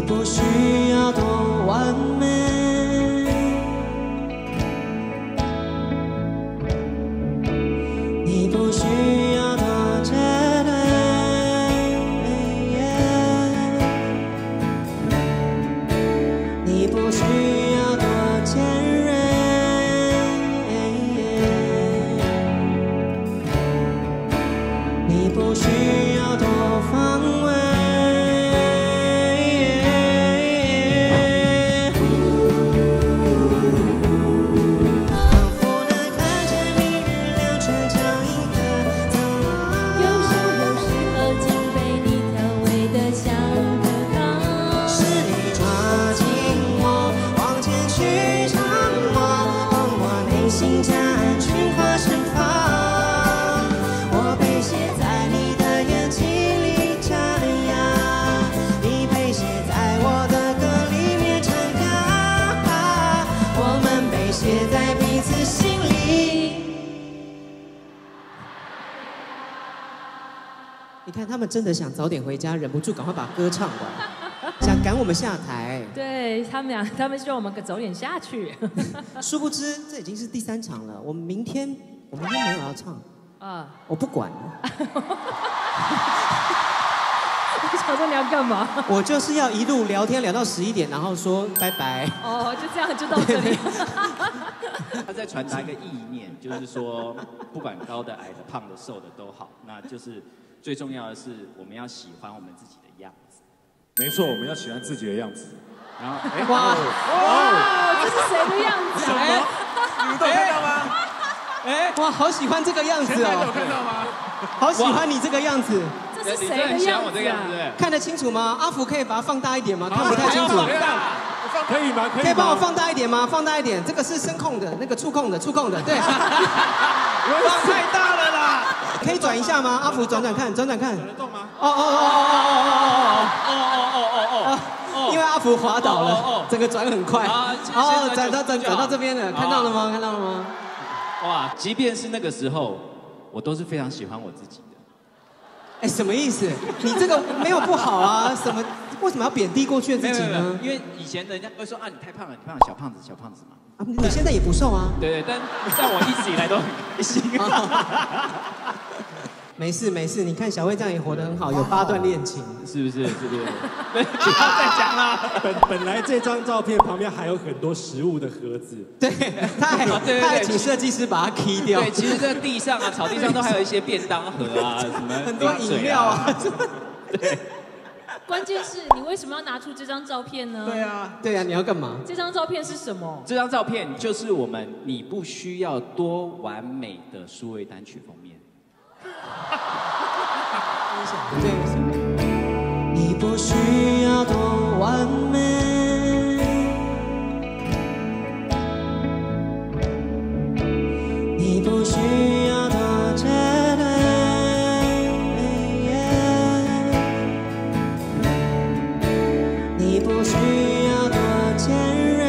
不需要多完美，你不需要多绝对，你不需要多尖锐，你不需要多防卫。你看，他们真的想早点回家，忍不住赶快把歌唱完，想赶我们下台。 对他们俩，他们希望我们早点下去。 殊不知，这已经是第3场了。我明天没有要唱啊，我不管了。 我想说你要干嘛？ 我就是要一路聊天聊到11点，然后说拜拜。 哦，就这样就到这里。 他在传达一个意念，就是说，不管高的、矮的、胖的、瘦的都好，那就是最重要的是我们要喜欢我们自己的样子。 没错，我们要喜欢自己的样子。 然后， 哇，这是谁的样子？ 什么？你们都看到吗？ 哇，好喜欢这个样子哦！ 有看到吗？ 好喜欢你这个样子。 这是谁的样子啊？ 看得清楚吗？阿福可以把它放大一点吗？看不太清楚。 可以吗？ 可以帮我放大一点吗？放大一点，这个是声控的，那个触控的，对。放太大了啦！ 可以转一下吗？阿福转看，转看。 转得动吗？ 因为阿福滑倒了，整个转很快。转到这边了，看到了吗？ 哇，即便是那个时候，我都是非常喜欢我自己的。 什么意思？你这个没有不好啊？为什么要贬低过去的自己呢？ 因为以前人家会说啊，你太胖了，小胖子嘛。 啊，你现在也不瘦啊？ 对，但我一直以来都很开心。 没事，你看小慧这样也活得很好，有8段恋情， 是不是？不要再讲了。 本来这张照片旁边还有很多食物的盒子， 对，他还请设计师把它 key 掉。 对，其实这个地上啊，草地上都还有一些便当盒啊，什么很多饮料啊。 对。 关键是你为什么要拿出这张照片呢？ 对啊，你要干嘛？ 这张照片是什么？ 这张照片就是我们你不需要多完美的数位单曲封面。 你不需要多完美，你不需要多绝对，你不需要多尖锐，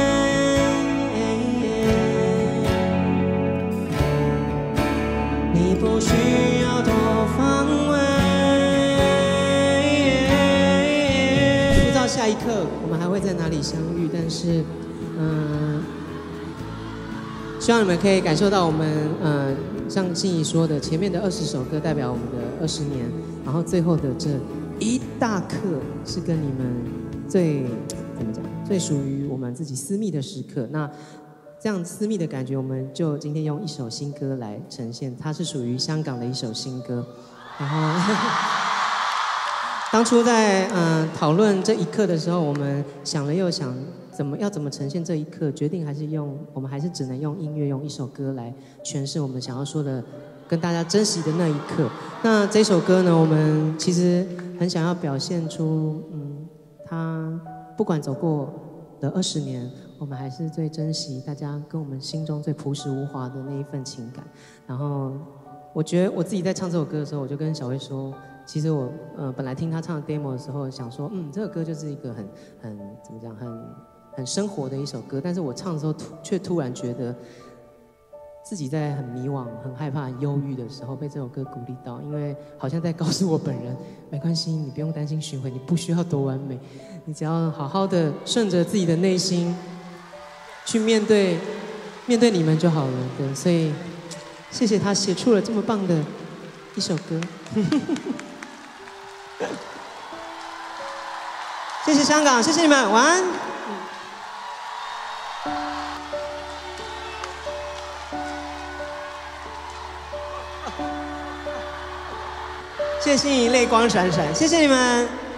你不需要多防卫。下一刻我们还会在哪里相遇？但是，希望你们可以感受到我们像心怡说的，前面的20首歌代表我们的20年，然后最后的这一大刻是跟你们最属于我们自己私密的时刻。那这样私密的感觉，我们就今天用一首新歌来呈现，它是属于香港的一首新歌，然后。当初在讨论这一刻的时候，我们想了又想，怎么呈现这一刻，决定我们还是只能用音乐，用一首歌来诠释我们想要说的，跟大家珍惜的那一刻。那这首歌呢，我们其实很想要表现出，它不管走过的20年，我们还是最珍惜大家跟我们心中最朴实无华的那一份情感。然后，我觉得我自己在唱这首歌的时候，我就跟小薇说。其实我本来听他唱的 demo 的时候，想说，这个歌就是一个很生活的一首歌，但是我唱的时候却突然觉得， 自己在很迷惘、很害怕、很忧郁的时候，被这首歌鼓励到，因为好像在告诉我本人，没关系，你不用担心巡回，你不需要多完美，你只要好好的顺着自己的内心去面对你们就好了。对，所以谢谢他写出了这么棒的一首歌。谢谢香港，谢谢你们，晚安。谢谢心怡泪光闪闪，谢谢你们。